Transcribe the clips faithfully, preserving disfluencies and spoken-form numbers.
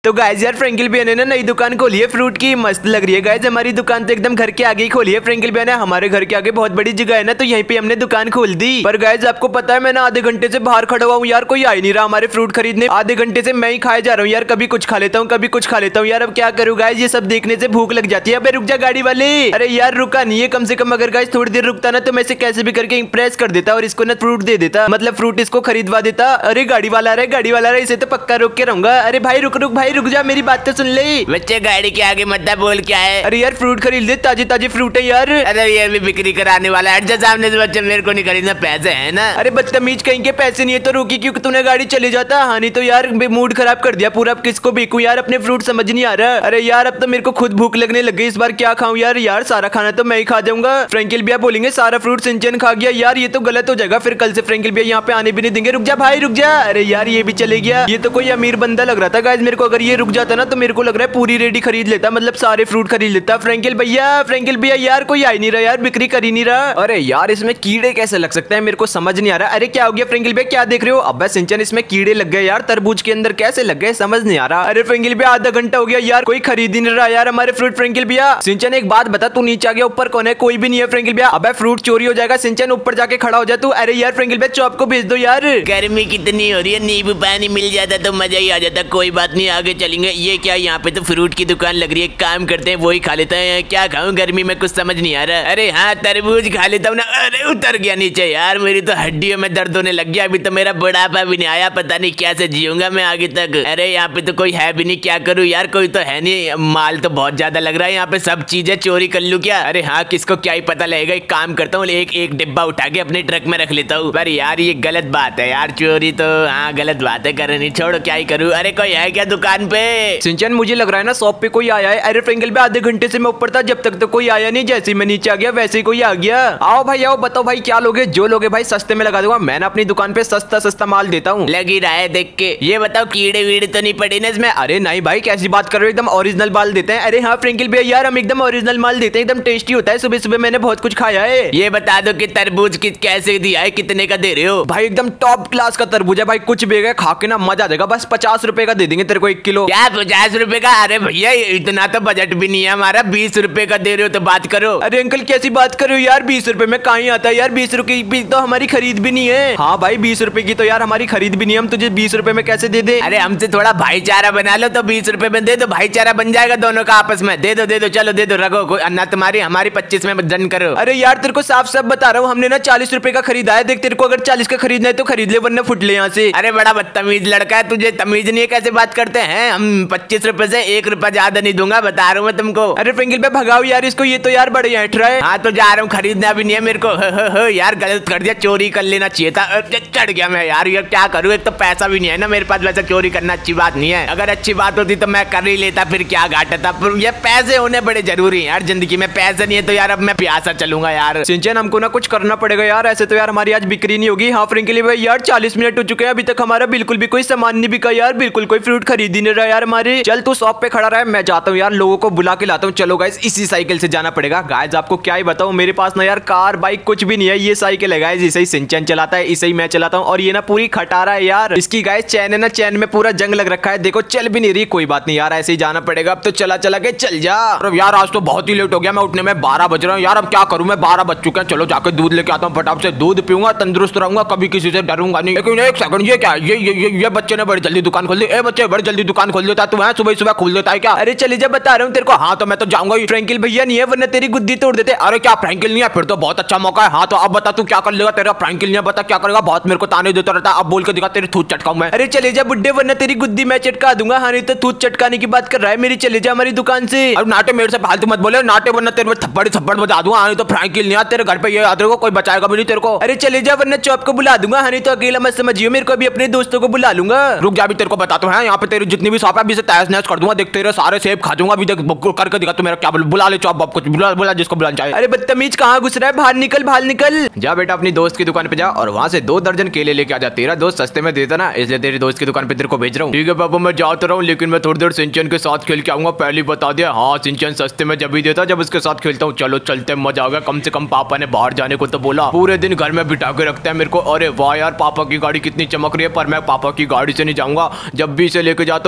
तो गाइस यार फ्रैंकल भैया ने ना नई दुकान खोली है फ्रूट की, मस्त लग रही है गाइस। हमारी दुकान तो एकदम घर के आगे ही खोली है फ्रैंकल भैया ने। हमारे घर के आगे बहुत बड़ी जगह है ना, तो यहीं पे हमने दुकान खोल दी। पर गाइस आपको पता है मैं ना आधे घंटे से बाहर खड़ा हुआ हूँ यार, कोई आ ही नहीं रहा हमारे फ्रूट खरीदने। आधे घंटे से मैं ही खाए जा रहा हूँ यार, कभी कुछ खा लेता हूँ कभी कुछ खा लेता हूँ यार। अब क्या करूँ गाइस, ये सब देखने से भूख लग जाती है। अबे रुक जा गाड़ी वाले। अरे यार रुका नहीं है कम से कम, अगर गाइस थोड़ी देर रुकता ना तो मैं इसे कैसे भी करके इम्प्रेस कर देता और इसको ना फ्रूट दे देता, मतलब फ्रूट इसको खरीदवा देता। अरे गाड़ी वाला रहा है गाड़ी वाला रहा है, इसे तो पक्का रोक के रहूंगा। अरे भाई रुक रुक भाई रुक जा, मेरी बात तो सुन ले। बच्चे गाड़ी के आगे मत बोल क्या है। अरे यार फ्रूट खरीद ले, ताजे ताजे फ्रूट है यार। अरे ये भी बिक्री कराने वाला है, सामने से बच्चे मेरे को नहीं खरीदना, पैसे है ना। अरे बदतमीज कहीं के, पैसे नहीं है तो रुकी क्यों, तूने गाड़ी चले जाता। हाँ नहीं तो यार मूड खराब कर दिया पूरा। अब किसको बेकू यार, अपने फ्रूट समझ नहीं आ रहा। अरे यार अब तो मेरे को खुद भूख लगने लग गई, इस बार क्या खाऊं यार। यार सारा खाना तो मैं ही खा जाऊंगा। फ्रैंकल भैया बोलेंगे सारा फ्रूट सिंचन खा गया, यार ये तो गलत हो जाएगा। फिर कल से फ्रैंकल भैया यहाँ पे आने भी नहीं देंगे। रुक जा भाई रुक जा। अरे यार ये भी चले गया, ये तो कोई अमीर बंदा लग रहा था गाइस मेरे को। अगर ये रुक जाता ना तो मेरे को लग रहा है पूरी रेडी खरीद लेता, मतलब सारे फ्रूट खरीद लेता। फ्रैंकल भैया फ्रैंकल भैया यार कोई आ ही नहीं रहा यार, बिक्री कर ही नहीं रहा। अरे यार इसमें कीड़े कैसे लग सकते हैं, मेरे को समझ नहीं आ रहा। अरे क्या हो गया फ्रैंकल भैया, क्या देख रहे हो। अबे सिंचन इसमें कीड़े लग गए यार, तरबूज के अंदर कैसे लग गए समझ नहीं आ रहा। अरे फ्रैंकल भैया आधा घंटा हो गया यार, कोई खरीद ही नहीं रहा यार हमारे फ्रूट। फ्रैंकल भैया सिंचन एक बात बता, तू नीचे आ गया, ऊपर कौन है, कोई भी नहीं है फ्रैंकल भैया। अबे फ्रूट चोरी हो जाएगा सिंचन, ऊपर जाके खड़ा हो जा तू। अरे यार फ्रैंकल भैया चॉप को भेज दो यार। गर्मी कितनी हो रही है, नींबू पानी मिल जाता तो मजा ही आ जाता। कोई बात नहीं आगे चलेंगे। ये क्या यहाँ पे तो फ्रूट की दुकान लग रही है, काम करते हैं वही खा लेते हैं। क्या खाऊं गर्मी में कुछ समझ नहीं आ रहा। अरे हाँ तरबूज खा लेता हूँ ना। अरे उतर गया नीचे यार, मेरी तो हड्डियों में दर्द होने लग गया। अभी तो मेरा बुढ़ापा भी नहीं आया, पता नहीं कैसे जीऊंगा मैं आगे तक। अरे यहाँ पे तो कोई है भी नहीं, क्या करूँ यार, कोई तो है नहीं। माल तो बहुत ज्यादा लग रहा है यहाँ पे, सब चीजें चोरी कर लूँ क्या। अरे हाँ किसको क्या ही पता लगेगा। एक काम करता हूँ, एक एक डिब्बा उठा के अपने ट्रक में रख लेता हूँ। पर यार ये गलत बात है यार, चोरी तो हाँ गलत बात है, करनी छोड़ो क्या ही करूँ। अरे कोई है क्या दुकान पे। सिंचन मुझे लग रहा है ना शॉप पे कोई आया है। अरे फ्रैंकल भैया आधे घंटे से मैं ऊपर था, जब तक तो कोई आया नहीं। जैसे ही मैं नीचे आ गया वैसे ही कोई आ गया। आओ भाई आओ, बताओ भाई क्या लोगे, जो लोगे भाई सस्ते में लगा दूंगा। मैं ना अपनी दुकान पे सस्ता सस्ता माल देता हूँ। लग ही रहा है देख के। ये बताओ कीड़े वीड़े तो नहीं पड़े ना इसमें। अरे नहीं भाई कैसी बात कर रहे हो, एकदम ओरिजिनल माल देते हैं। अरे हाँ फ्रैंकल भैया यार हम एकदम ओरिजिनल माल देते हैं, एकदम टेस्टी होता है। सुबह सुबह मैंने बहुत कुछ खाया है। ये बता दो कि तरबूज कि कैसे दिया है, कितने का दे रहे हो। भाई एकदम टॉप क्लास का तरबूज है भाई, कुछ भी है खा के ना मजा आ जाएगा। बस पचास रुपए का दे देंगे तेरे को एक किलो। क्या पचास रुपए का। अरे भैया इतना तो बजट भी नहीं है हमारा, बीस रुपए का दे रहे हो तो बात करो। अरे अंकल कैसी बात कर रहे हो यार, बीस रुपए में कहीं आता है यार, बीस रुपए की तो हमारी खरीद भी नहीं है। हाँ भाई बीस रुपए की तो यार हमारी खरीद भी नहीं है, हम तुझे बीस रुपए में कैसे दे दे। अरे हमसे थोड़ा भाईचारा बना लो तो बीस रुपए में दे दो, भाईचारा बन जाएगा दोनों का आपस में। दे दो दे दो चलो दे दो, रखो अन्ना तुम्हारी हमारी पच्चीस में डन करो। अरे यार तेरे को साफ साफ बता रहा हूँ, हमने ना चालीस रुपए का खरीदा है। देख तेरे को अगर चालीस का खरीदना है तो खरीद ले, वरना फुट ले यहाँ से। अरे बड़ा बदतमीज लड़का है, तुझे तमीज नहीं है कैसे बात करते हैं। हम पच्चीस रुपए से एक रुपया ज्यादा नहीं दूंगा, बता रहा हूँ मैं तुमको। अरे फ्रैंकल भैया भगाओ यार इसको, ये तो यार बड़े ऐठ रहा है। हाँ तो जा रहा हूँ, खरीदना भी नहीं है मेरे को। ह, ह, ह, यार गलत कर दिया, चोरी कर लेना चाहिए था। चढ़ गया मैं यार, ये क्या करूँ, एक तो पैसा भी नहीं है ना मेरे पास। वैसे चोरी करना अच्छी बात नहीं है, अगर अच्छी बात होती तो मैं कर ही लेता, फिर क्या घाटा था। पर ये पैसे होने बड़े जरूरी है यार जिंदगी में, पैसे नहीं है तो यार अब मैं प्यासा चलूंगा यार। सिंचन हमको ना कुछ करना पड़ेगा यार, ऐसे तो यार हमारी आज बिक्री नहीं होगी। हाँ फ्रैंकल भाई यार चालीस मिनट हो चुके हैं, अभी तक हमारा बिल्कुल भी कोई सामान नहीं बिका यार, बिल्कुल कोई फ्रूट खरीद ही नहीं रहा यार हमारे। चल तू शॉप पे खड़ा रहा है, मैं जाता हूँ यार, लोगों को बुला के लाता हूँ। चलो गाइस इसी साइकिल से जाना पड़ेगा। गाइस आपको क्या ही बताऊँ, मेरे पास ना यार कार बाइक कुछ भी नहीं है, ये साइकिल है गाइस, इसे ही सिंचन चलाता है, इसे ही मैं चलाता हूँ। और ये ना पूरी खटारा है यार, इसकी गाइस चैन है ना, चैन में पूरा जंग लग रखा है, देखो चल भी नहीं रही। कोई बात नहीं यार, ऐसे ही जाना पड़ेगा। अब तो चला चला के चल जा। यार आज तो बहुत ही लेट हो गया, मैं उठने में बारह बज रहा हूँ यार, अब क्या करूँ मैं, बारह बज चुके हैं। चलो जाकर दूध लेके आता हूँ, फटाफट से दूध पीऊंगा, तंदुरुस्त रहूंगा, कभी किसी से डरूंगा नहीं। लेकिन एक सेकंड, ये क्या, ये ये ये, ये बच्चे ने बड़ी जल्दी दुकान खोल दी। ए बच्चे बड़ी जल्दी दुकान खोल देता है, तू है सुबह सुबह खोल देता है क्या। अरे चले जा, बता रहा हूँ तेरे को। हाँ तो मैं तो जाऊंगा ही, फ्रैंकल भैया नहीं है वरना तेरी गुद्दी तोड़ देते। अरे क्या फ्रैंकल नहीं है, फिर तो बहुत अच्छा मौका है। हाँ तो अब बता तू क्या कर लेगा, तेरा फ्रैंकल नहीं है, बता क्या करेगा। बहुत मेरे को ताने देता रहता है, अब बोल के दिखा, तेरी थूत चटकाऊं मैं। अरे चले जा बुड्ढे, वरना तेरी गुद्दी मैं चटका दूंगा। हाँ नहीं तो थूत चटकाने की बात कर रहा है मेरी, चले जा हमारी दुकान से। अब नाटे मेरे से फालतू मत बोले, नाटे वरना तेरे थप्पड़ थप्पड़ बजा दूंगा। हाँ नहीं तो फ्रैंकल नहीं है, तेरे घर पे ये याद रखो, कोई बचाएगा भी नहीं तेरे को। अरे चले जा वरना चौप को बुला दूंगा। हाँ नहीं तो अकेला मत समझियो मेरे को, अभी अपने दोस्तों को बुला लूंगा। रुक जा, अभी तेरे को बताता हूँ, यहाँ पे तेरी जितनी भी शॉप है अभी से तहस नहस कर दूंगा। देख तेरे सारे सेब खा जाऊंगा, अभी देख करके दिखा तू मेरा क्या। बुला ले चौप बाप, कुछ बुला बुला जिसको बुलाना चाहे। अरे बदतमीज कहाँ घुस रहा है, बाहर निकल बाहर निकल। जा बेटा अपनी दोस्त की दुकान पे जा और वहाँ से दो दर्जन केले लेके आ जा, तेरा दोस्त सस्ते में देता ना, इसलिए तेरी दोस्त की दुकान पे तेरे को भेज रहा हूँ। ठीक है बाबू मैं जाता रहा हूँ, लेकिन मैं थोड़ी देर सिंचन के साथ खेल के आऊंगा, पहले बता दिया। हाँ सिंचन सस्ते में जब भी देता जब उसके साथ खेलता हूँ। चलो चलते मजा आ गया, कम से कम पापा ने बाहर जाने को तो बोला, पूरे दिन घर में बिठा के रखता है मेरे को। अरे वाह यार पापा की गाड़ी कितनी चमक रही है, पर मैं पापा की गाड़ी से नहीं जाऊंगा। जब भी इसे लेके जाता हूँ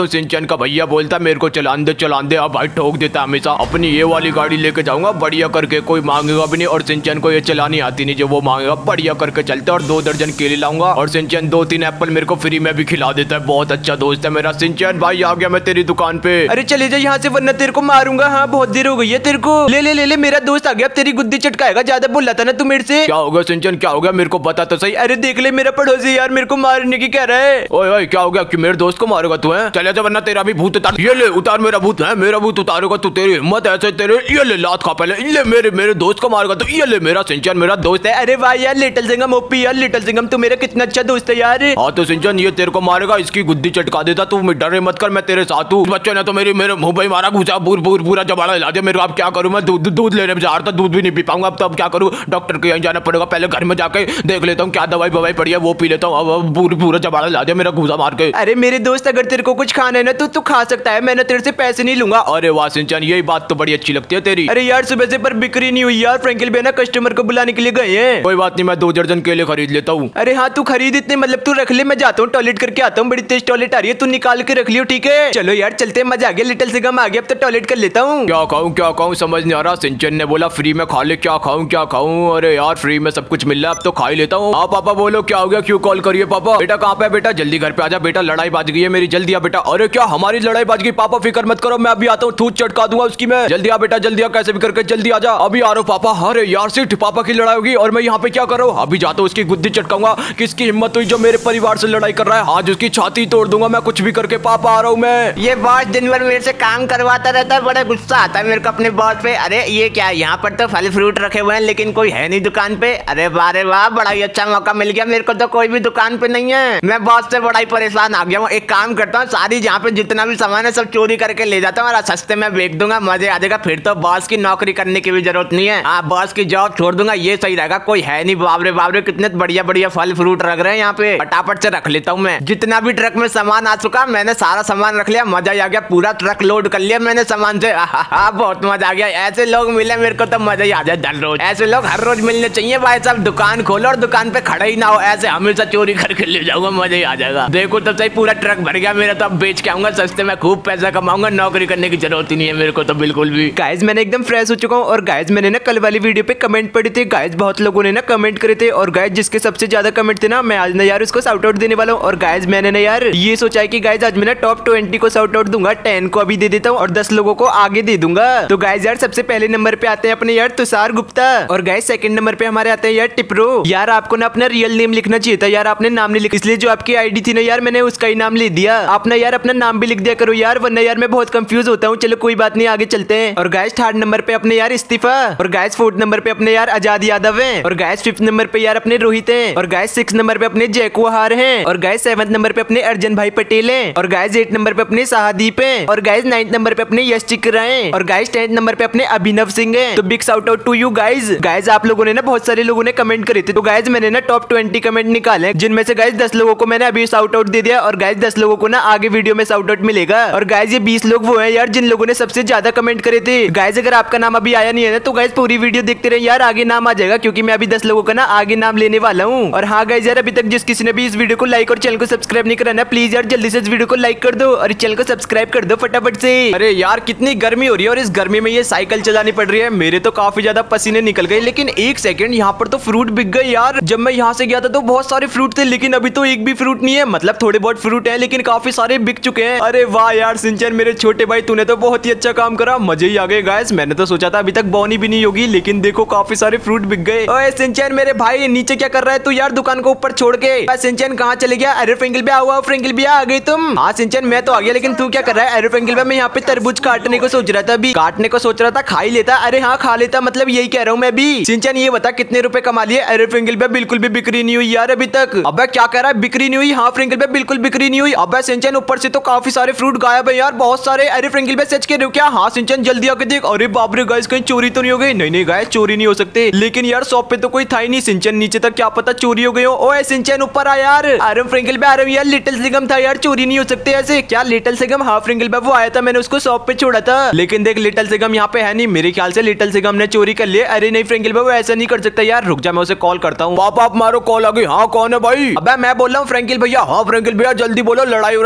सिंचन का भैया बोलता मेरे को चलान दे चलान दे, अब भाई ठोक देता हमेशा। अपनी ये वाली गाड़ी लेके जाऊंगा बढ़िया करके, कोई मांगेगा भी नहीं। और सिंचन को ये चलानी आती नहीं, जो वो मांगेगा बढ़िया करके चलते। और दो दर्जन केले लाऊंगा और सिंचन दो तीन एप्पल मेरे को फ्री में भी खिला देता है। बहुत अच्छा दोस्त है मेरा सिंचन। भाई आ गया मैं तेरी दुकान पे। अरे चले जा यहाँ से वरना तेरे को मारूंगा। हाँ बहुत देर हो गई है तेरे को। ले ले ले ले मेरा दोस्त आ गया, अब तेरी गुद्दी चटकाएगा। ज्यादा बोला था ना तू मेरे से। क्या हो गया सिंचन, क्या हो गया मेरे को बता तो सही। अरे देख ले मेरा पड़ोसी यार मेरे को मारने की कह रहा है। ओए ओए क्या हो गया कि मेरे दोस्त को मारेगा तू है? चले जा वरना तेरा भी भूत उतार। ये ले उतार मेरा भूत है, मेरा भूत उतारेगा तू। तेरी हिम्मत ऐसे तेरे, ये ले लात खा पहले। ये मेरे मेरे दोस्त को मारेगा तो ये ले मेरा सिंचन मेरा दोस्त है। अरे वाह यार लिटिल सिंघम ओपी यार, लिटिल सिंघम तू मेरा कितना अच्छा दोस्त है यार। हाँ तो सिंचन ये तेरे को मारेगा, इसकी गुद्दी चटका देता। तू डरे मत कर, मैं तेरे साथ हूँ। बच्चों ने तो मेरी मेरे मुंह पे मारा घुसा, पूर पूर पूरा जबाड़ा हिला दिया मेरे को। अब क्या करूँ मैं, दूध दूध लेने में जा रहा था, दूध भी नहीं पी पाऊंगा अब तो। अब क्या करूँ, डॉक्टर के यहाँ जाना पड़ेगा। पहले घर में जाके देख लेता हूँ क्या दवाई बवाई पड़ी है, वो पी लेता हूँ। अब पूरी पूरा जबाड़ा हिला दिया मेरा घुसा मार के। अरे मेरे दोस्त अगर तेरे को कुछ खाना है ना तो तू खा सकता है, मैंने तेरे से पैसे नहीं लूंगा। अरे वाह सिंचन यही बात तो बड़ी अच्छी लगती है तेरी। अरे यार सुबह से पर बिक्री नहीं हुई यार, फ्रैंकलिन भैया ना कस्टमर को बुलाने के लिए गए हैं। कोई बात नहीं मैं दो दर्जन केले खरीद लेता हूँ। अरे हाँ तू खरीद इतने, मतलब तू रख ले, मैं जाता हूँ टॉयलेट करके आता हूँ। बड़ी तेज टॉयलेट आ रही है, तू निकाल के रख लियो ठीक है। चलो यार चलते, मजा आ गया, लिटिल सिंघम आ गया, अब तो टॉयलेट कर लेता हूँ। क्या खाऊं क्या खाऊं समझ नहीं आ रहा। सिंचन ने बोला फ्री में खा ले, क्या खाऊं क्या खाऊं। अरे यार फ्री में सब कुछ मिल रहा है, अब तो खा ही लेता हूँ। हाँ पापा बोलो क्या हो गया, क्यों कॉल करिए पापा। बेटा कहाँ पे बेटा, जल्दी घर पे आ जा बेटा, लड़ाई बाज गई है मेरी, जल्दी आ बेटा। अरे क्या हमारी लड़ाई बाज गई पापा, फिक्र मत करो मैं अभी आता हूँ, थूत चटका दूंगा उसकी मैं। जल्दी आ बेटा जल्दी आ, कैसे भी करके जल्दी आ जा, अभी आ रहा हूँ पापा। अरे यार सिर्फ पापा की लड़ाई होगी और मैं यहाँ पे क्या कर रहा हूँ, अभी जाता हूँ उसकी गुद्दी चटकाऊंगा। किसकी हिम्मत हुई जो मेरे परिवार से लड़ाई कर रहा है, आज उसकी छाती तोड़ दूंगा मैं कुछ भी करके। पापा आ रहा हूँ मैं। ये बॉस दिन भर मेरे से काम करवाता रहता है, बड़ा गुस्सा आता है मेरे को अपने बॉस पे। अरे ये क्या, यहाँ पर तो फल फ्रूट रखे हुए हैं लेकिन कोई है नहीं दुकान पे। अरे वाह रे वाह, बड़ा ही अच्छा मौका मिल गया मेरे को, तो कोई भी दुकान पे नहीं है। मैं बॉस से बड़ा ही परेशान आ गया हूँ। एक काम करता हूँ, सारी जहाँ पे जितना भी सामान है सब चोरी करके ले जाता हूँ और सस्ते में बेच दूंगा, मजे आ जाएगा। फिर तो बॉस की नौकरी करने की भी जरूरत नहीं है। हाँ बॉस की जॉब छोड़ दूंगा, ये सही रहेगा। कोई है नहीं, बाबरे बाबरे कितने बढ़िया बढ़िया फल फ्रूट रख रहे हैं यहाँ पे, फटाफट से रख लेता हूँ मैं। जितना भी ट्रक में सामान आ चुका मैंने सारा सामान रख लिया, मजा आ गया, पूरा ट्रक लोड कर लिया मैंने सामान से। हाँ बहुत मजा आ गया, ऐसे लोग मिले मेरे को तो मजा ही आ जाए हर रोज। ऐसे लोग हर रोज मिलने चाहिए भाई साहब। दुकान खोलो और दुकान पे खड़ा ही ना हो, ऐसे हमेशा चोरी करके ले जाऊंगा, मजा ही आ जाएगा। देखो तब सही पूरा ट्रक भर गया मेरा, तो अब बेच के आऊंगा सस्ते में, खूब पैसा कमाऊंगा, नौकरी करने की जरूरत ही नहीं है मेरे को तो बिल्कुल भी। गाइस मैंने एकदम फ्रेश हो चुका हूँ। और गाइस मैंने ना कल वाली वीडियो पे कमेंट पढ़े थे गाइस, बहुत लोगों ने ना कमेंट करे थे। और गाइस जिसके सबसे ज्यादा कमेंट थे ना, मैं आज ना यार उसको शाउट आउट देने वाला हूँ। और गाइस मैंने ना यार ये सोचा है कि गाइस आज मैं ना टॉप ट्वेंटी को शाउट आउट दूंगा, टेन को अभी दे देता हूँ और दस लोगों को आगे दे दूंगा। तो गाइस यार सबसे पहले नंबर पे आते हैं अपने यार तुषार गुप्ता। और गाइस सेकंड नंबर पे हमारे आते हैं यार टिप्रो। यार आपको ना अपना रियल नेम लिखना चाहिए था यार, आपने नाम नहीं लिखा, इसलिए जो आपकी आईडी थी ना यार मैंने उसका ही नाम ले दिया। आप ना यार अपना नाम भी लिख दिया करो यार, वरना यार मैं बहुत कंफ्यूज होता हूँ। चलो कोई बात नहीं, आगे चलते हैं। और गाइस थर्ड नंबर पे अपने यार इस्तीफा। और गाइस फोर्थ नंबर पे अपने यार आजाद यादव है। और गाइस फिफ्थ नंबर पे यार अपने रोहित है। और गाइस सिक्स नंबर पे अपने जयकुहार हैं। और गाइस सेवंथ नंबर पे अपने अर्जन भाई पटेल हैं। और गाइस एट नंबर पे अपने शाहदीप हैं। और गाइस नाइन्थ नंबर पे अपने यश चिकरा हैं। और गाइस टेंथ नंबर पे अपने अभिनव सिंह हैं। तो big shout out to you guys. Guys आप लोगों ने ना बहुत सारे लोगों ने कमेंट करे थे, तो गाइस मैंने ना टॉप ट्वेंटी कमेंट निकाले, जिनमें से गाइस दस लोगों को मैंने अभी शाउट आउट दे दिया। और गाइस दस लोगों को ना आगे वीडियो में शाउट आउट मिलेगा। और गाइस ये बीस लोग वो हैं यार जिन लोगों ने सबसे ज्यादा कमेंट करे थे। गाइस अगर आपका नाम अभी आया नहीं है ना तो गाइस पूरी वीडियो देखते रहे यार, आगे नाम आ जाएगा, क्योंकि मैं अभी दस लोगों का ना आगे नाम लेने वाला हूँ। और हाँ गाइस यार अभी तक जिस किसी ने भी इस वीडियो को लाइक और चैनल को सब्सक्राइब नहीं करा ना, प्लीज यार जल्दी से इस वीडियो को लाइक कर दो और चैनल को सब्सक्राइब कर दो फटाफट से। अरे यार कितनी गर्मी हो रही है और इस गर्मी में ये साइकिल चलानी पड़ रही है, मेरे तो काफी ज्यादा पसीने निकल गए। लेकिन एक सेकंड, यहाँ पर तो फ्रूट बिक गए यार। जब मैं यहाँ से गया था तो बहुत सारे फ्रूट थे, लेकिन अभी तो एक भी फ्रूट नहीं है। मतलब थोड़े बहुत फ्रूट है लेकिन काफी सारे बिक चुके हैं। अरे वाह यार सिंचन मेरे छोटे भाई, तूने तो बहुत ही अच्छा काम करा, मजे ही आ गए गाइस। मैंने तो सोचा था अभी तक बोनी भी नहीं होगी, लेकिन देखो काफी सारे फ्रूट बिक गए। ओए सिंचन मेरे भाई नीचे क्या कर रहा है तू यार, दुकान को ऊपर छोड़ के। सिंचन कहाँ चले गया? अरे फ्रैंकलिन भैया हुआ, फ्रैंकलिन भैया आ गई तुम? हाँ सिंचन मैं तो आ गया, लेकिन तू क्या कर रहा है? अरे फ्रैंकलिन भैया मैं यहाँ पे तरबूज काटने को सोच रहा था, अभी काटने को सोच रहा था, खा ही लेता। अरे हाँ खा लेता, मतलब यही कह रहा हूँ मैं भी। सिंचन ये बता कितने रुपए कमा लिए? अरे फ्रैंकलिन भैया बिल्कुल भी बिक्री नहीं हुई यार अभी तक। अबे क्या कह रहा है बिक्री नहीं हुई? हाँ फ्रैंकलिन भैया बिल्कुल बिक्री नहीं हुई। अबे सिंचन ऊपर से तो काफी सारे फ्रूट गायब है यार, बहुत सारे। अरे फ्रैंकलिन भैया सच कह रहे हो क्या? हाँ सिंचन जल्दी आके देख। अरे बाप रे गाइस कहीं चोरी तो नहीं हो गई? नहीं नहीं गाइस चोरी नहीं हो सकते, लेकिन यार शॉप पे तो कोई था ही नहीं। सिंचन नीचे तक क्या पता चोरी हो गई हो। ओए सिंचन ऊपर आ यार। अरे फ्रैंकलिन भैया अरे यार लिटिल सिंघम था यार, चोरी नहीं हो सकते ऐसे। क्या लिटिल सिंघम? हाँ फ्रैंकलिन भैया वो आया था, मैंने उसको शॉप पे छोड़ा था, लेकिन देख लिटिल सिंघम यहाँ पे है नहीं। मेरे ख्याल से लिटिल सिंघम ने चोरी कर लिया। अरे नहीं फ्रैंकलिन भैया वो ऐसा नहीं कर सकता यार, रुक जा मैं उसे कॉल करता हूँ। पापा आप मारो, कॉल आ गई। हाँ कौन है भाई? अबे मैं बोल रहा हूँ फ्रैंकलिन भैया। हाँ फ्रैंकलिन भैया जल्दी बोलो, लड़ाई हो रखी है पापा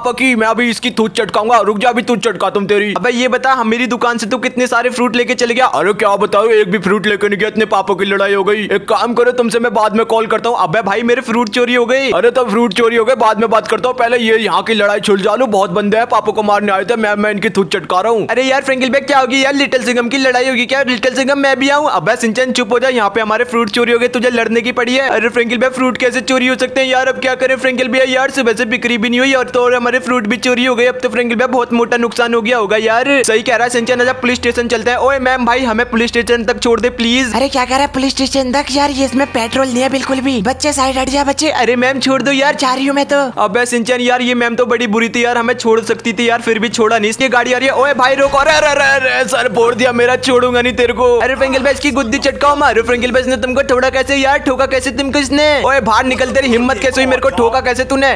पापा की, मैं अभी इसकी थूत चटकाऊंगा। रुक जा, अभी तू चटका तुम तेरी। अबे ये बता, हम मेरी दुकान से तू कितने सारे फ्रूट लेके चले गया? अरे क्या बताओ, एक भी फ्रूट लेके नहीं गया, इतने पापा की लड़ाई हो गई। एक काम करो, तुमसे मैं बाद में कॉल करता हूँ। अबे भाई मेरे फ्रूट चोरी हो गई। अरे तो फ्रूट चोरी हो गए, बाद में बात करता हूँ, पहले ये यहाँ की लड़ाई छुलझा लो। बहुत बंदे हैं, पापा को मारने आए थे, मैं मैं इनकी थूत चटका रहा हूँ। अरे यार फ्रैंकल भाई क्या होगी यार, लिटिल सिंघम की लड़ाई होगी क्या? लिटिल सिंघम मैं भी आऊँ? अबे सिंचन चुप हो जा, यहाँ पे हमारे फ्रूट चोरी हो गए, तुझे लड़ने की पड़ी है। अरे फ्रैंकल भाई फ्रूट कैसे चोरी हो सकते हैं यार, अब क्या करें फ्रैंकल भैया? यार सुबह से बिक्री भी नहीं हुई और तो और हमारे फ्रूट भी चोरी हो गए। अब तो फ्रैंकल भैया बहुत मोटा नुकसान हो गया होगा यार। सही कह रहा है सिंचन, आजा पुलिस स्टेशन चलते हैं। ओए मैम भाई हमें पुलिस स्टेशन तक छोड़ दे प्लीज। अरे क्या कह रहा है पुलिस स्टेशन तक? यार ये इसमें पेट्रोल नहीं है बिल्कुल भी। बच्चे साइड हट जा बच्चे। अरे मैम छोड़ दो यार, जा रही हूँ मैं तो। अबे सिंचन यार ये मैम तो बड़ी बुरी थी यार, हमें छोड़ सकती थी यार, फिर भी छोड़ा नहीं। इसकी गाड़ी आ रही है। ओए भाई रोको। अरे अरे अरे सर फोड़ दिया मेरा, छोड़ूंगा नहीं तेरे को। अरे फ्रैंकल भाई इसकी गुद्दी चटकाओ। मारो फ्रैंकल भाई, इसने तुमको ठोड़ा कैसे यार? ठोका कैसे तुमको इसने? ओए बाहर निकल, तेरी हिम्मत कैसे हुई? मेरे को ठोका कैसे तूने?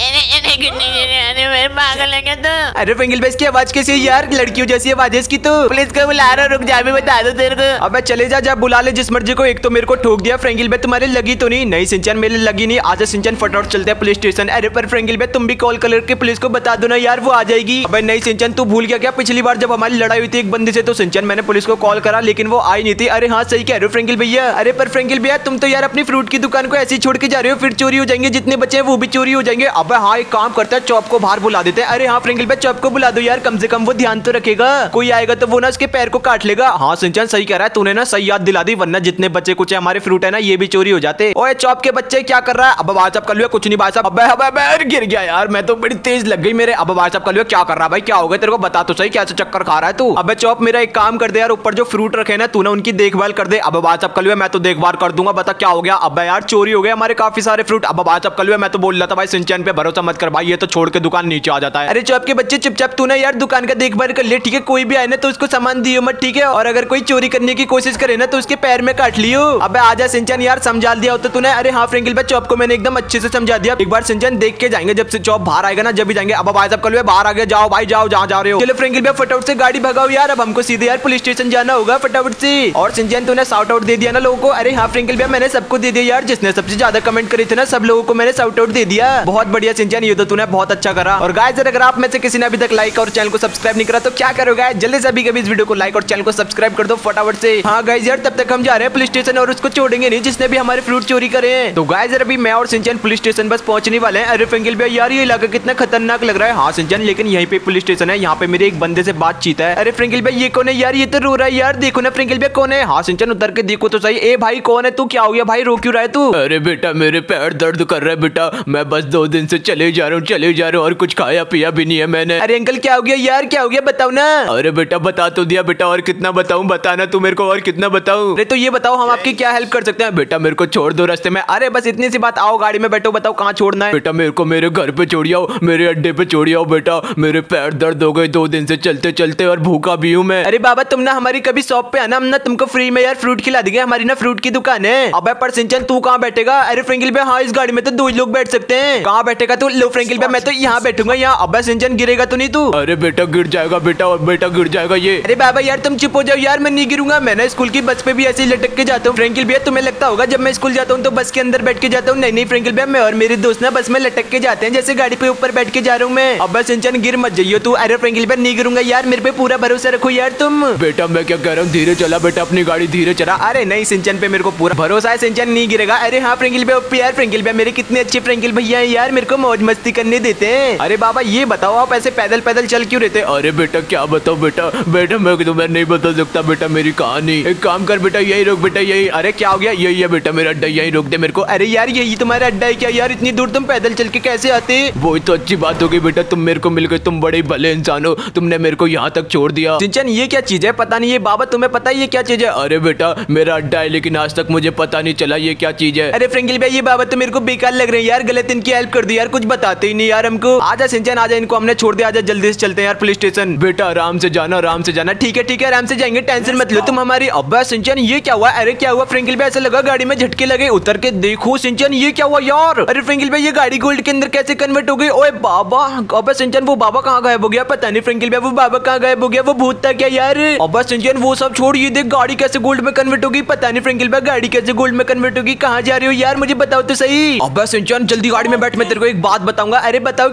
पागल है क्या तू? अरे फ्रैंकल भाई इसकी आवाज कैसी है यार? लड़कियों जैसी आवाज है इसकी तो। पुलिस को बुला रहा, रुक जा, भी बता दो तेरे को। अबे चले जा, जा बुला ले जिस मर्जी को। एक तो मेरे को ठोक दिया फ्रैंकल भाई, तुम्हारे लगी तो नहीं? नहीं सिंचन मेरे लगी नहीं। आजा सिंचन फटाफट चलते हैं पुलिस स्टेशन। अरे पर फ्रैंकल भाई तुम भी कॉल करके पुलिस को बता दो ना यार, वो आ जाएगी। अबे नहीं सिंचन तू भूल गया क्या पिछली बार जब हमारी लड़ाई हुई थी एक बंदे से, तो सिंचन मैंने पुलिस को कॉल करा लेकिन वो आई नहीं थी। अरे हाँ सही कह रहे हो फ्रैंकल भैया। अरे पर फ्रैंकल भैया तुम तो यार अपनी फ्रूट की दुकान को ऐसे ही छोड़ के जा रहे हो, फिर चोरी हो जाएंगे, जितने बच्चे हैं वो भी चोरी हो जाएंगे। अब हाँ एक काम करता है, चॉप को बाहर बुला देते हैं। अरे हाँ फ्रैंकल भाई चॉप को बुला दो यार, कम से कम वो ध्यान तो रखेगा। कोई आएगा तो वो ना उसके पैर को काट लेगा। हाँ सिंचन सही कह रहा है तूने ना, सही याद दिला दी, वरना जितने बच्चे कुछ हमारे फ्रूट है ना ये भी चोरी हो जाते। ओए चॉप के बच्चे क्या कर रहा है? अब भाई साहब कर लिया कुछ नहीं भाई साहब। अबे अबे गिर गया यार, मैं तो बड़ी तेज लग गई मेरे। अब भाई साहब कर लिया क्या कर रहा है भाई? क्या हो गया तेरे को? बता तो सही, कैसे चक्कर खा रहा है तू? अबे चॉप मेरा एक काम कर दे यार, ऊपर जो फ्रूट रखे ना तू ना उनकी देखभाल कर दे। अब भाई साहब कर लिया, मैं तो देखभाल कर दूंगा। बता क्या हो गया? अब यार चोरी हो गया हमारे काफी सारे फ्रूट। अब भाई साहब कर लिया, मैं तो बोल रहा था भाई सिंचन पे भरोसा मत कर भाई, ये तो छोड़ के दुकान नीचे आ जाता है। अरे चॉप के बच्चे चुपचाप तू ना यार दुकान का देखभाल कर ले, ठीक है? कोई भी आए ना तो उसको सामान दियो मत, ठीक है? और अगर कोई चोरी करने की कोशिश करे ना तो उसके पैर में काट लियो। अबे आजा सिंचन यार, समझा दिया होता तूने। अरे हाँ फ्रैंकल भाई चॉप को मैंने एकदम अच्छे से समझा दिया। एक बार सिंचन देख के जाएंगे, जब से चॉप बाहर आएगा ना जब भी जाएंगे। अब भाई साहब कल बाहर आ गया, जाओ भाई जाओ जहाँ जा रहे हो। चलो फ्रैंकल भाई फटाफट से गाड़ी भगाओ यार, अब हमको सीधे यार पुलिस स्टेशन जाना होगा फटाफट से। और सिंचन तूने शाउट आउट दे दिया ना लोगों को? अरे हाँ फ्रैंकल भाई मैंने सबको दे दिया यार, जिसने सबसे ज्यादा कमेंट करे थे ना सब लोगों को मैंने शाउट आउट दे दिया। बहुत बढ़िया सिंचन, ये तो तूने बहुत अच्छा करा। और गाइस अगर आप में से किसी ने अभी तक लाइक और चैनल को सब्सक्राइब नहीं करा तो क्या करोगे? जल्दी से अभी कभी इस वीडियो को लाइक और चैनल को सब्सक्राइब कर दो फटाफट से। हाँ गाइस यार तब तक हम जा रहे हैं पुलिस स्टेशन और उसको छोड़ेंगे नहीं जिसने भी हमारे फ्रूट चोरी करे हैं। तो गाइस यार अभी मैं और सिंचन पुलिस स्टेशन बस पहुंचने वाले हैं। अरे फ्रैंकल भाई यार ये इलाका कितना खतरनाक लग रहा है। हाँ सिंचन लेकिन यहीं पे पुलिस स्टेशन है, यहाँ पे मेरे एक बंदे से बातचीत है। अरे फ्रैंकल भाई ये कौन है यार? ये तो रो रहा है यार, देखो ना फ्रैंकल भाई कौन है? हाँ सिंचन उतर के देखो तो सही। ए भाई कौन है तू? क्या हो गया भाई, रो क्यों रहा है तू? अरे बेटा मेरे पैर दर्द कर रहा है बेटा, मैं बस दो दिन से चले जा रहा हूँ चले जा रहा हूँ और कुछ खाया पिया भी नहीं है मैंने। अरे अंकल क्या हो गया यार, क्या हो गया बताओ ना। अरे बेटा बता तो दिया बेटा, और कितना बताऊं? बताना तू मेरे को, और कितना बताऊं? अरे तो ये बताओ हम आपकी क्या हेल्प कर सकते हैं? बेटा मेरे को छोड़ दो रास्ते में। अरे बस इतनी सी बात, आओ गाड़ी में बैठो, बताओ कहाँ छोड़ना है? बेटा मेरे को मेरे घर पे छोड़ आओ, मेरे अड्डे पे छोड़ आओ बेटा, मेरे पैर दर्द हो गए दो दिन से चलते चलते और भूखा भी हूँ मैं। अरे बाबा तुम ना हमारी कभी शॉप पे आना, हम ना तुमको फ्री में यार फ्रूट खिला देंगे, हमारी ना फ्रूट की दुकान है। अबे पर सिंचन तू कहाँ बैठेगा? अरे फ्रैंकल भाई हाँ इस गाड़ी में तो दो लोग बैठ सकते हैं। कहाँ बैठेगा तू? लो फ्रैंकल भाई मैं तो यहाँ बैठूंगा यहाँ। अबे सिंचन गिरेगा तो नहीं तू? अरे बेटा गिर जाएगा बेटा, और बेटा गिर जाएगा ये। अरे बाबा यार तुम चुप हो जाओ यार, मैं नहीं गिरूंगा। मैं ना स्कूल की बस पे भी ऐसे ही लटक के जाता हूँ। फ्रैंकल भैया तुम्हें लगता होगा जब मैं स्कूल जाता हूँ तो बस के अंदर बैठ के जाता हूँ? नहीं नहीं फ्रैंकल भैया मैं और मेरे दोस्त ना बस में लटक के जाते हैं, जैसे गाड़ी पे ऊपर बैठ के जा रहा हूँ मैं। अब बस सिंचन गिर मत जाइयो तू। अरे फ्रैंकल भैया नहीं गिरूंगा यार, मेरे पे पूरा भरोसा रखो यार तुम। बेटा मैं क्या कह रहा हूँ, धीरे चला बेटा, अपनी गाड़ी धीरे चला। अरे नहीं सिंचन पे मेरे को पूरा भरोसा है, सिंचन नहीं गिरेगा। अरे हाँ फ्रैंकल भैया ओपी यार, फ्रैंकल भैया मेरे कितने अच्छे फ्रैंकल भैया हैं यार, मेरे को मौज मस्ती करने देते हैं। अरे बाबा ये बताओ आप ऐसे पैदल पैदल चल क्यों रहते? अरे बेटा क्या बताओ बेटा, बेटा मैं तुम्हें नहीं बता सकता बेटा मेरी कहानी। एक काम कर बेटा यही रोक बेटा, यही। अरे क्या हो गया? यही है बेटा मेरा अड्डा, यही रोक दे मेरे को। अरे यार यही तुम्हारा अड्डा है क्या यार? इतनी दूर तुम पैदल चल के कैसे आते? वही तो अच्छी बात हो गई बेटा, तुम मेरे को मिल गए, तुम बड़े भले इंसान हो, तुमने मेरे को यहाँ तक छोड़ दिया। सिंचन ये क्या चीज है? पता नहीं। ये बाबा तुम्हें पता है ये क्या चीज है? अरे बेटा मेरा अड्डा है लेकिन आज तक मुझे पता नहीं चला ये क्या चीज है। अरे फ्रैंकल भाई ये बाबा तो मेरे को बेकार लग रहे हैं यार, गलत इनकी हेल्प कर दी यार, कुछ बताते ही नहीं यार हमको। आजा सिंचन आजा, इनको हमने छोड़ दिया, आजा जल्दी से चलते हैं यार पुलिस स्टेशन। बेटा आराम से जाना, आराम से जाना। ठीक है ठीक है आराम से जाएंगे, टेंशन मत लो तुम हमारी। अब्बा सिंचन ये क्या हुआ? अरे क्या हुआ फ्रैंकल भाई? ऐसा लगा गाड़ी में झटके लगे, उतर के देखो सिंचन ये क्या हुआ यार? अरे फ्रैंकल भाई ये गाड़ी गोल्ड के अंदर कैसे कन्वर्ट हो गई? ओए बाबा, अब्बा सिंचन वो बाबा कहाँ गायब हो गया? पता नहीं फ्रैंकल भाई वो बाबा कहाँ गायब हो गया, वो भूत था क्या यार? अब्बा सिंचन वो सब छोड़, ये देख गाड़ी कैसे गोल्ड में कन्वर्ट होगी। पता नहीं फ्रैंकल भाई गाड़ी कैसे गोल्ड में कन्वर्ट होगी, कहाँ जा रही हो यार मुझे बताओ तो सही। अब्बा सिंचन जल्दी गाड़ी में बैठ, मैं तेरे को एक बात बताऊंगा। अरे बताओ क्या हो गया?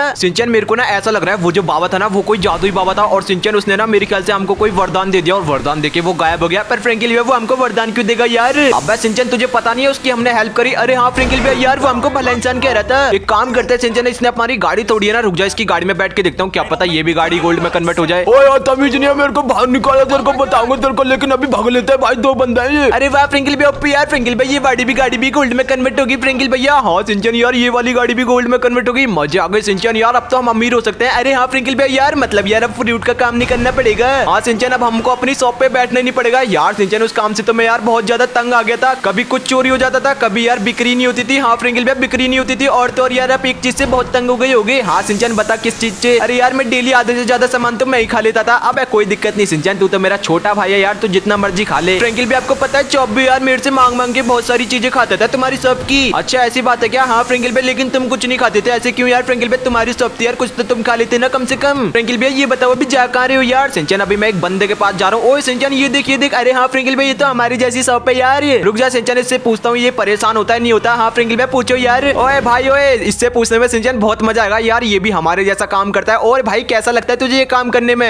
सिंचन मेरे को ना ऐसा लग रहा है वो जो बाबा था ना वो कोई जादुई बाबा था और सिंचन उसने ना मेरे ख्याल से हमको कोई वरदान दे दिया और वरदान देके वो गायब हो गया। पर फ्रैंकलिन भैया वो हमको वरदान क्यों देगा यार? अब सिंचन तुझे पता नहीं है उसकी हमने हेल्प करी। अरे हाँ फ्रैंकलिन भैया यार वो हमको भला इंसान कह रहा था। एक काम करते हैं सिंचन, इसने हमारी गाड़ी तोड़ी है ना, रुक जा इसकी गाड़ी में बैठ के देखता हूँ, क्या पता ये भी गाड़ी गोल्ड में कन्वर्ट हो जाए। ओ यार तमीज नहीं है, मेरे को बाहर निकाला, तेरे को बताऊंगा तेरे को, लेकिन अभी भाग लेते हैं भाई, दो बंदा है ये। अरे वाह फ्रैंकलिन भैया ओपी यार, फ्रैंकलिन भैया ये गाड़ी भी गाड़ी भी गोल्ड में कन्वर्ट होगी फ्रैंकलिन भैया। हाँ सिंचन यार ये वाली गाड़ी भी गोल्ड में कन्वर्ट होगी, मजे आ गए सिंचन यार, अब तो हम अमीर हो सकते हैं। अरे हाँ फ्रैंकलिन भैया यार मतलब यार अब फ्रूट का काम नहीं करना पड़ेगा। हाँ सिंचन अब हमको अपनी शॉप पे बैठना नहीं पड़ेगा यार। सिंचन उस काम से तो मैं यार बहुत ज्यादा तंग आ गया था, कभी कुछ चोरी हो जाता था, कभी यार बिक्री नहीं होती थी। हाँ फ्रैंकलिन भैया बिक्री नहीं होती थी, और तो और यार आप एक चीज से बहुत तंग हो गई होगी। हाँ सिंचन बता किस चीज से? अरे यार मैं डेली आधे से ज्यादा सामान तो मैं ही खा लेता था। अब कोई दिक्कत नहीं सिंचन, तू तो मेरा छोटा भाई है यार, तू जितना मर्जी खा ले। फ्रैंकलिन भैया आपको पता है चौब भी यार मेरे से मांग मांग के बहुत सारी चीजें खाता था तुम्हारी शॉप की। अच्छा ऐसी बात है क्या? हाँ फ्रैंकलिन भैया लेकिन तुम कुछ नहीं खाते थे, ऐसे क्यों यार? फ्रैंकलिन भैया तुम्हारी शॉप थी यार, कुछ तो तुम खा लेते ना कम से कम। फ्रैंकलिन भैया ये बताओ अभी जा कहाँ रहे हो यार? सिंचन अभी मैं एक बंदे के पास जा रहा हूँ। ओए सिंचन ये देख ये देख, अरे हाँ फ्रैंकलिन भैया ये तो हमारी जैसी शॉप है यार। ये रुक जा सिंचन इससे पूछता हूँ ये परेशान होता है नहीं होता? हाँ फ्रैंकलिन भैया पूछो यार। ओए भाई ओए इससे पूछने में सिंचन बहुत मजा आएगा यार, ये भी हमारे जैसा काम करता है। और भाई कैसा लगता है तुझे ये काम करने में?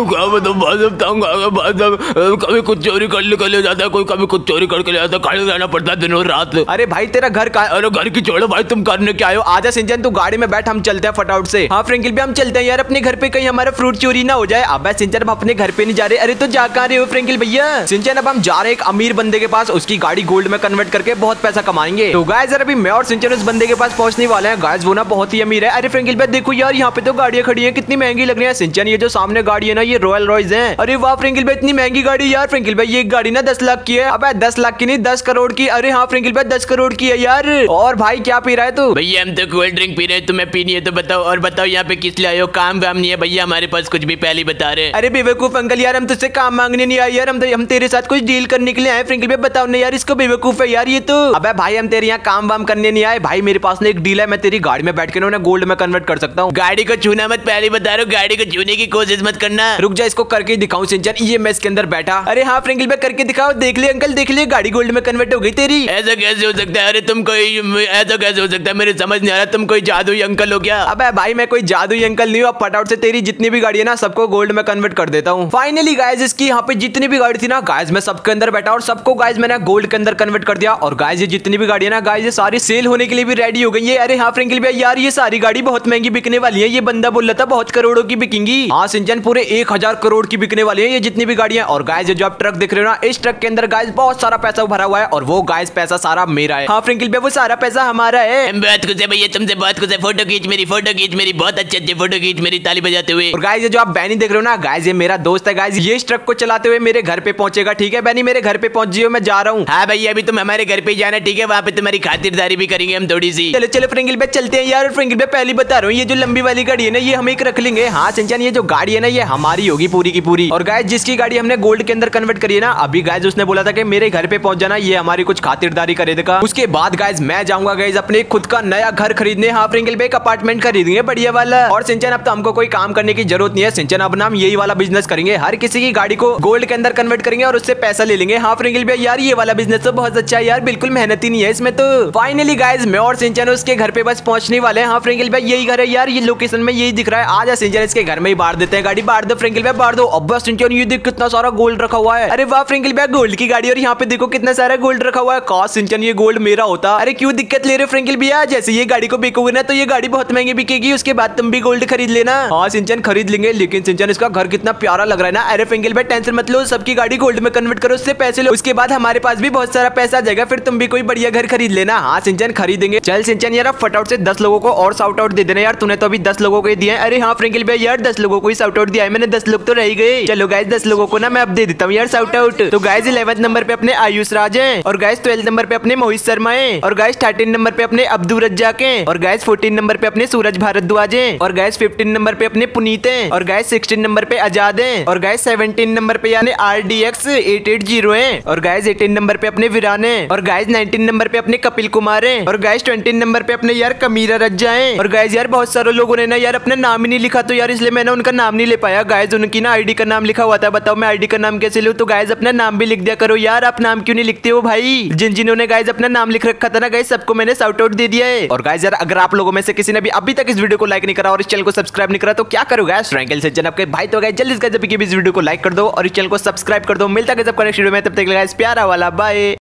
कभी कुछ चोरी कर ले कर जाता है कोई, कभी कुछ चोरी करके ले जाता है, खड़े रहना पड़ता है दिनों रात। अरे भाई तेरा घर का, अरे घर की छोड़ो भाई, तुम करने क्या आयो? आजा सिंचन तू गाड़ी में बैठ, हम चलते हैं फटाफट से। हाँ फ्रैंकलिन भैया हम चलते हैं यार अपने घर पे, कहीं हमारा फ्रूट चोरी ना हो जाए। अब सिंचन अब अपने घर पे नहीं जा रहे। अरे तो जा कहाँ रहे हो फ्रैंकलिन भैया? सिंचन अब हम जा रहे हैं एक अमीर बंदे के पास, उसकी गाड़ी गोल्ड में कन्वर्ट करके बहुत पैसा कमाएंगे। तो गाइस अभी मैं और सिंचन उस बंदे के पास पहुंचने वाले हैं। गाइस वो ना बहुत ही अमीर है। अरे फ्रैंकलिन भैया देखो यार यहाँ पे तो गाड़ियां खड़ी है, कितनी महंगी लग रही है। सिंचन ये जो सामने गाड़ी है ना ये रॉयल रॉयस है। अरे वाह फ्रैंकलिन भैया इतनी महंगी गाड़ी यार। फ्रैंकलिन भैया ये गाड़ी ना दस लाख की है। अब दस लाख की नहीं दस करोड़ की। अरे हाँ फ्रैंकलिन भैया दस करोड़ की है यार। और भाई क्या पी रहा है तू? भैया हम तो कोल्ड ड्रिंक पी रहे हैं, तुम्हें पीनी है तो बताओ। और बताओ यहाँ पे किस लिए आए हो? काम वाम नहीं है भैया हमारे पास, कुछ भी पहले बता रहे हैं। अरे बेवकूफ अंकल यार हम तुझसे काम मांगने नहीं आए यार, हम हम तेरे साथ कुछ डील करने के लिए आए। फ्रैंकलिन भैया बताओ ना यार, इसको बेवकूफ है यार ये तो। अबे भाई हम तेरे यहाँ काम वाम करने नहीं आए भाई, मेरे पास ना एक डील है, मैं तेरी गाड़ी में बैठ के ना गोल्ड में कन्वर्ट कर सकता हूँ। गाड़ी को छूना मत, पहले बता रहा हूँ, गाड़ी को छूने की कोशिश मत करना। रुक जा इसको करके दिखाऊं सिंचन, ये मैं इसके अंदर बैठा। अरे हाँ फ्रैंकलिन भैया करके दिखाओ, देख ले अंकल देख ले गाड़ी गोल्ड में कन्वर्ट हो गई तेरी। ऐसा कैसे हो सकता है? अरे तुम कोई ऐसा कैसे हो सकता है? मेरे समझ नहीं आ रहा, तुम कोई जादुई अंकल हो क्या? अबे भाई मैं कोई जादुई अंकल नहीं हूँ, अब फटाफट से तेरी जितनी भी गाड़ी है ना सबको गोल्ड में कन्वर्ट कर देता हूँ। फाइनली गाइस इसकी यहाँ पे जितनी भी गाड़ी थी ना गाइस मैं सबके अंदर बैठा और सबको गाइस मैंने गोल्ड के अंदर कन्वर्ट कर दिया। और गाइस ये जितनी भी गाड़ी है ना गाइस ये सारी सेल होने के लिए भी रेडी हो गई है। अरे हाँ फ्रैंकलिन भैया यार ये सारी गाड़ी बहुत महंगी बिकने वाली है, ये बंदा बोल रहा था बहुत करोड़ों की बिकेंगी। हाँ सिंचन पूरे एक हजार करोड़ की बिकने वाली है ये जितनी भी गाड़ियां। और गाइस जो आप ट्रक देख रहे हो ना इस ट्रक के अंदर गाइस बहुत सारा पैसा भरा हुआ है और वो गाइस पैसा सारा मेरा है। हाँ फ्रैंकलिन भैया वो सारा पैसा हमारा है। बात कुछ है भैया, तुमसे बात कुछ है, फोटो खींच मेरी, फोटो खींच मेरी, बहुत अच्छे अच्छे फोटो खींच मेरी ताली बजाते हुए। और गाइस ये जो आप बैनी देख रहे हो ना गाइस ये मेरा दोस्त है गाइस, ये इस ट्रक को चलाते हुए मेरे घर पे पहुंचेगा। ठीक है बैनी मेरे घर पे पहुंच जियो, मैं जा रहा हूँ। हाँ भैया अभी तुम हमारे घर पे जाना, ठीक है? वहाँ पे तुम्हारी खातिरदारी भी करेंगे हम थोड़ी सी। चलो चलो फ्रैंकलिन भैया चलते हैं यार। फ्रैंकलिन भैया पहले बता रहा हूँ ये जो लंबी वाली गाड़ी है ना ये हम एक रख लेंगे। हाँ सिंचन ये जो गाड़ी है ना ये हमारी होगी पूरी की पूरी। और गाइस जिसकी गाड़ी हमने गोल्ड के अंदर कन्वर्ट करी है ना अभी गाइस उसने बोला था कि मेरे घर पे पहुंच जाना, ये हमारी कुछ खातिरदारी करे देगा। उसके बाद गाइस मैं जाऊंगा गाइस अपने खुद का नया घर खरीदने। हाँ फ्रैंकलिन भैया एक अपार्टमेंट खरीदेंगे बढ़िया वाला। और सिंचन अब तो हमको कोई काम करने की जरूरत नहीं है सिंचन, अब ना हम यही वाला बिजनेस करेंगे, हर किसी की गाड़ी को गोल्ड के अंदर कन्वर्ट करेंगे और उससे पैसा ले लेंगे। हाँ फ्रैंकलिन भैया यार ये वाला बिजनेस तो बहुत अच्छा है यार, बिल्कुल मेहनत ही नहीं है इसमें तो। फाइनली गाइस मैं और सिंचन उसके घर पे बस पहुंचने वाले हैं। हाँ फ्रैंकलिन भैया यही घर है यार, ये लोकेशन में यही दिख रहा है। आजा सिंचन इसके घर में ही बाहर देते हैं गाड़ी, बाहर दो फ्रैंकलिन भैया बाहर दो। अब बस सिंचन ये देख कितना सारा गोल्ड रखा हुआ है। अरे वाह फ्रैंकलिन भैया गोल्ड की गाड़ी और यहाँ पे देखो कितना सारा गोल्ड रखा हुआ है। काश सिंचन ये गोल्ड मेरा होता। अरे क्यों दिक्कत ले रहे फ्रैंकलिन भैया, जैसे ये गाड़ी को बेचोगे ना तो ये गाड़ी बहुत महंगी बिकेगी, उसके बाद तुम भी गोल्ड खरीद लेना। हाँ सिंचन खरीद लेंगे, लेकिन सिंचन इसका घर कितना प्यारा लग रहा है ना। अरे फ्रैंकलिन भैया टेंशन मत लो, सबकी गाड़ी गोल्ड में कन्वर्ट करो, उससे पैसे लो, उसके बाद हमारे पास भी बहुत सारा पैसा आ जाएगा, फिर तुम भी कोई बढ़िया घर खरीद लेना। हाँ सिंचन खरीदेंगे। चल सिंचन यार फटाफट से दस लोगों को और शाउट आउट दे देना यार, तूने तो अभी दस लोगों को दिया है। अरे हाँ फ्रैंकलिन भैया यार दस लोगों को ही शाउट आउट दिया है मैंने, दस लोग तो रह गए। चलो गाइस दस लोगों को ना मैं अब दे देता हूँ यार शाउट आउट। तो गाइस इलेवेंथ नंबर पे अपने आयुष राज हैं, और गाइस ट्वेल्थ नंबर पे अपने मोहित शर्मा हैं, और गाइस थर्टीन नंबर पे अपने अब्दुल रज्जाक हैं, और गाइस फोर्टीन नंबर पे अपने सूरज भारद्वाज हैं, और गाइस फिफ्टीन नंबर पे अपने पुनीत हैं, और गाइस सिक्सटीन नंबर पे आजाद हैं, और गाइस सेवनटीन नंबर पे यानी R D X eight eight zero है, और गाइस एटीन नंबर पे अपने वीरान है, और गाइस नाइनटीन नंबर पे अपने कपिल कुमार है, और गाइस ट्वेंटी नंबर पे अपने यार कमीरा रज्जा है। और गाइस यार बहुत सारे लोगों ने ना यार अपना नाम ही नहीं लिखा, तो यार इसलिए मैंने उनका नाम नहीं ले पाया। गाइस उनकी ना आईडी का नाम लिखा हुआ था, बताओ मैं आईडी का नाम कैसे लूं? तो गाइस अपना नाम भी लिख दिया करो यार, आप नाम क्यों नहीं लिखते हो भाई? जिन जिन्होंने गाइस अपना नाम लिख रखा था ना गाइस सबको मैंने शाउट आउट दे दिया है। और गाइस यार अगर आप लोगों में से किसी ने भी अभी तक तक इस वीडियो को लाइक नहीं करा और इस चैनल को सब्सक्राइब नहीं करा तो क्या करोगे फ्रैंकल से जनाब के भाई तो गए जल्दी से इस वीडियो को लाइक कर दो और इस चैनल को सब्सक्राइब कर दो। मिलता है जब नेक्स्ट वीडियो में, तब तक लगा प्यारा वाला बाय।